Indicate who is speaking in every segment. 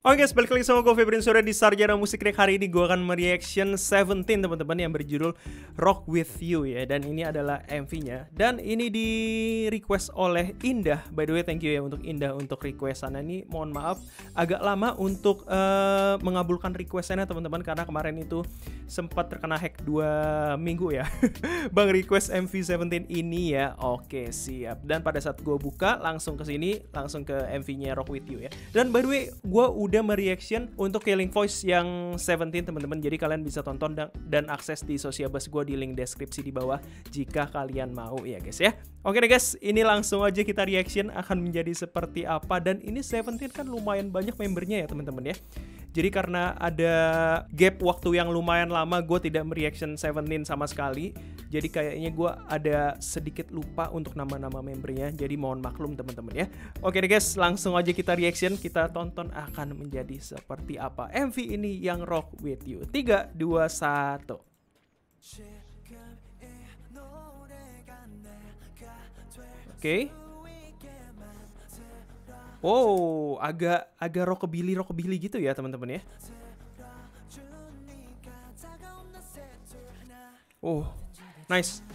Speaker 1: Oke guys, balik lagi sama gue Febrin Surya di Sarjana Musik React. Hari ini gue akan mereaction Seventeen teman-teman yang berjudul Rock With You ya. Dan ini adalah MV-nya. Dan ini di request oleh Indah. By the way, thank you ya untuk Indah untuk requestannya. Ini mohon maaf agak lama untuk mengabulkan requestannya teman-teman, karena kemarin itu sempat terkena hack 2 minggu ya. Bang request MV Seventeen ini ya. Oke siap. Dan pada saat gue buka langsung ke sini, langsung ke MV-nya Rock With You ya. Dan by the way, gue udah mereaction untuk Killing Voice yang Seventeen teman-teman. Jadi kalian bisa tonton dan akses di sosial bus gue di link deskripsi di bawah jika kalian mau ya guys ya. Oke deh guys, ini langsung aja kita reaction akan menjadi seperti apa. Dan ini Seventeen kan lumayan banyak membernya ya teman-teman ya. Jadi karena ada gap waktu yang lumayan lama gue tidak mereaction Seventeen sama sekali, jadi kayaknya gue ada sedikit lupa untuk nama-nama membernya. Jadi mohon maklum teman-teman ya. Oke deh guys, langsung aja kita reaction, kita tonton akan menjadi seperti apa MV ini yang Rock With You. 3, 2, 1. Oke. Oh, agak rockabilly gitu ya teman-teman ya. Oh, nice.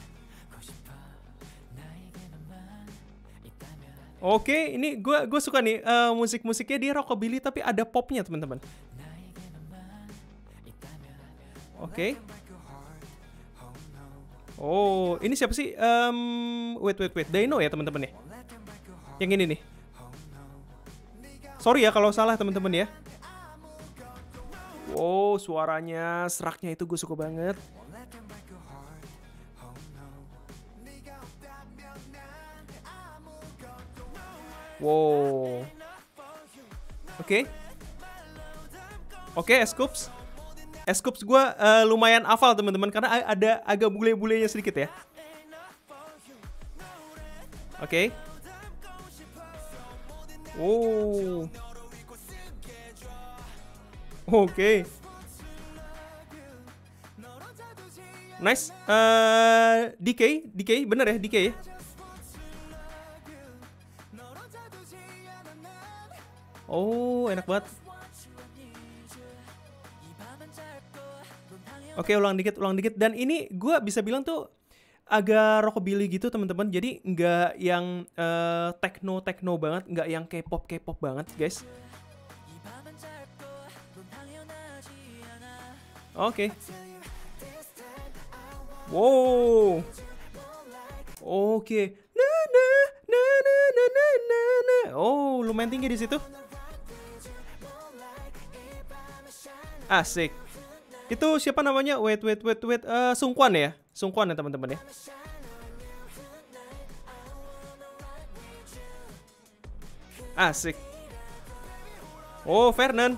Speaker 1: Oke, ini gue suka nih musik-musiknya, dia rockabilly tapi ada popnya teman-teman. Oke. Oh, ini siapa sih? Wait, Dino ya teman-teman ya. Yang ini nih. Sorry ya kalau salah teman-teman ya. Wow, suaranya, seraknya itu gue suka banget. Wow. Oke. Oke, Scoops gue lumayan hafal teman-teman, karena ada agak bule-bulenya sedikit ya. Oke. Oh. Oke. Nice. DK bener ya, DK ya. Oh, enak banget. Oke, ulang dikit. Dan ini gue bisa bilang tuh agak rockabilly gitu teman-teman. Jadi nggak yang techno banget, nggak yang K-pop banget guys. Oke. Wow. Oke. Oh, lumayan tinggi di situ. Asik. Itu siapa namanya? Wait. Sungkwan ya? Sungkwan ya teman-teman ya. Asik. Oh, Fernan.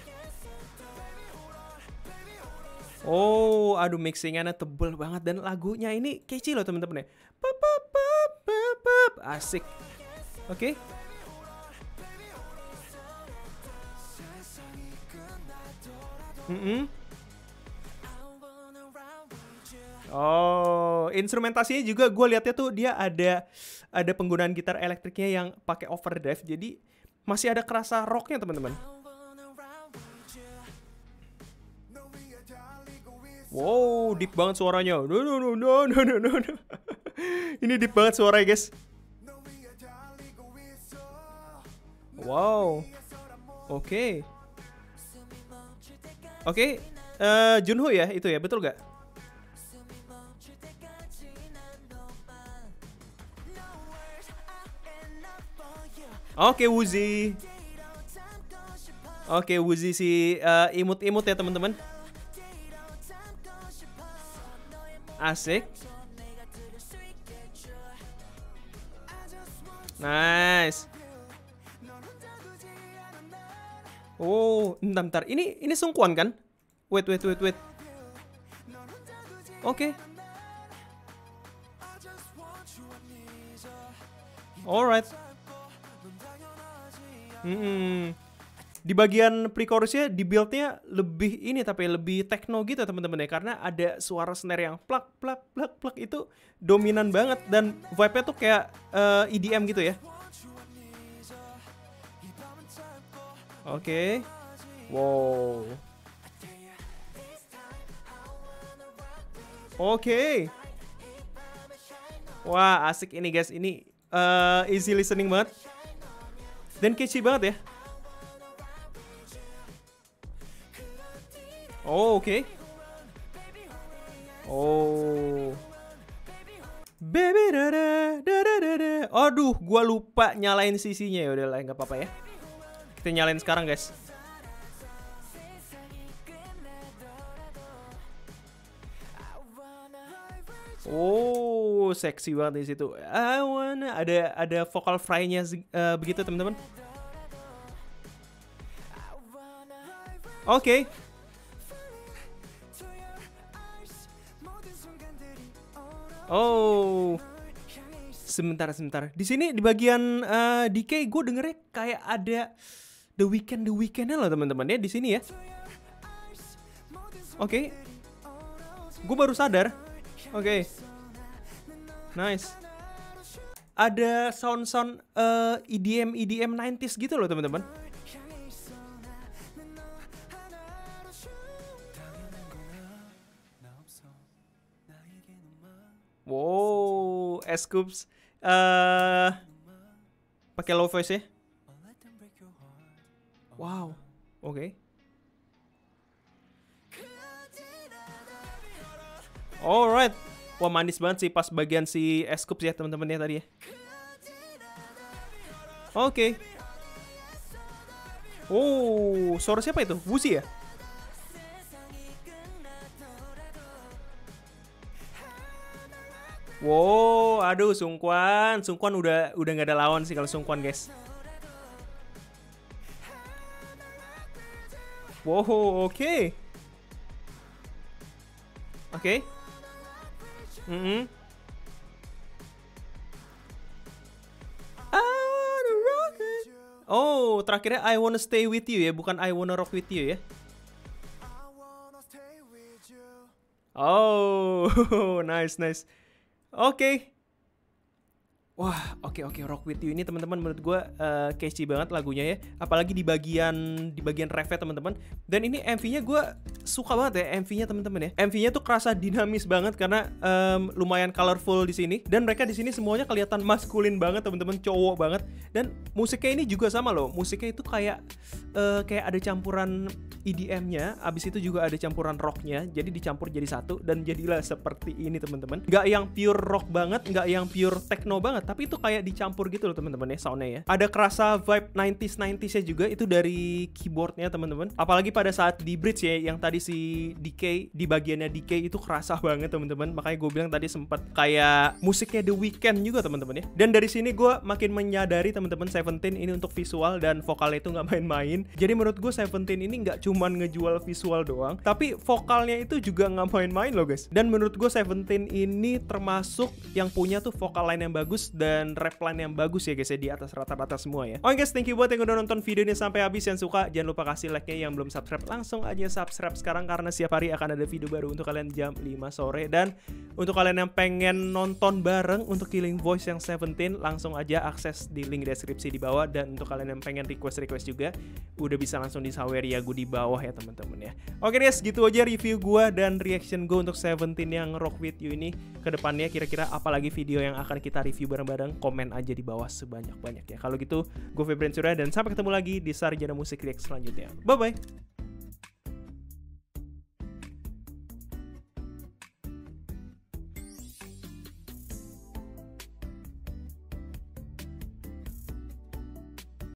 Speaker 1: Oh, aduh mixingannya tebel banget dan lagunya ini catchy loh teman-teman ya. Asik. Oke. Oh, instrumentasinya juga gue lihatnya tuh dia ada penggunaan gitar elektriknya yang pakai overdrive, jadi masih ada kerasa rocknya teman-teman. Wow, deep banget suaranya. No. Ini deep banget suaranya guys. Wow. Oke. Junho ya itu ya, betul gak? Oke, Woozi. Oke, Woozi si imut-imut ya teman-teman. Asik. Nice. Oh, bentar. Ini Sungkwan kan? Wait. Oke. Alright. Di bagian pre-chorusnya, di build-nya lebih ini, tapi lebih techno gitu teman-teman ya, karena ada suara snare yang plak itu dominan banget, dan vibe-nya tuh kayak EDM gitu ya. Oke. Wow. Oke. Wah, asik ini guys. Ini easy listening banget. Dan catchy banget ya. Oh, oke. Oh. Baby da da da da da. Aduh, gua lupa nyalain sisinya, ya udahlah, nggak apa-apa ya. Kita nyalain sekarang, guys. Oh, seksi banget di situ. I wanna, ada vokal fry-nya begitu, teman-teman. Oke. Oh. Sebentar. Di sini di bagian DK gue dengernya kayak ada The Weeknd-nya loh, teman-teman ya, di sini ya. Oke. Gue baru sadar. Oke. Nice. Ada sound EDM 90s gitu loh, teman-teman. Wow, S-Coups pakai low voice ya. Wow. Oke. Alright. Wah, manis banget sih pas bagian si S-Coups ya, teman-teman ya tadi ya. Oke. Oh, suara siapa itu? Wuzi ya? Wow, aduh, Sungkwan udah nggak ada lawan sih kalau Sungkwan, guys. Wow, oke. Oke. Oh, terakhirnya I wanna stay with you ya, bukan I wanna rock with you ya. Oh, nice. Oke. Wah, oke, Rock With You ini teman-teman menurut gue catchy banget lagunya ya. Apalagi di bagian refnya teman-teman. Dan ini MV-nya gue suka banget ya, MV-nya teman-teman ya. MV-nya tuh kerasa dinamis banget karena lumayan colorful di sini. Dan mereka di sini semuanya kelihatan maskulin banget, teman-teman, cowok banget. Dan musiknya ini juga sama loh. Musiknya itu kayak ada campuran EDM-nya, abis itu juga ada campuran rocknya, jadi dicampur jadi satu dan jadilah seperti ini, teman-teman. Nggak yang pure rock banget, nggak yang pure techno banget, tapi itu kayak dicampur gitu loh, teman-teman ya, soundnya ya. Ada kerasa vibe 90s-nya juga itu dari keyboardnya, teman-teman. Apalagi pada saat di bridge ya, yang tadi si DK, di bagiannya DK itu kerasa banget, teman-teman. Makanya gue bilang tadi sempat kayak musiknya The Weeknd juga, teman-teman ya. Dan dari sini gue makin menyadari, teman-teman, Seventeen ini untuk visual dan vokalnya itu nggak main-main. Jadi menurut gue Seventeen ini nggak cuman ngejual visual doang, tapi vokalnya itu juga nggak main-main loh, guys. Dan menurut gue Seventeen ini termasuk yang punya tuh vokal line yang bagus dan rap line yang bagus ya, guys ya, di atas rata-rata semua ya. Oke guys, thank you buat yang udah nonton video ini sampai habis. Yang suka jangan lupa kasih like-nya, yang belum subscribe langsung aja subscribe sekarang karena setiap hari akan ada video baru untuk kalian jam 5 sore. Dan untuk kalian yang pengen nonton bareng untuk Killing Voice yang Seventeen, langsung aja akses di link deskripsi di bawah. Dan untuk kalian yang pengen request juga udah bisa langsung di Saweria gue di bawah ya, teman-teman ya. Oke guys, gitu aja review gue dan reaction gue untuk Seventeen yang Rock With You ini. Kedepannya kira-kira apalagi video yang akan kita review bareng-bareng, komen aja di bawah sebanyak-banyak ya. Kalau gitu, gue Febren Surya dan sampai ketemu lagi di Sarjana Musik React selanjutnya. Bye-bye!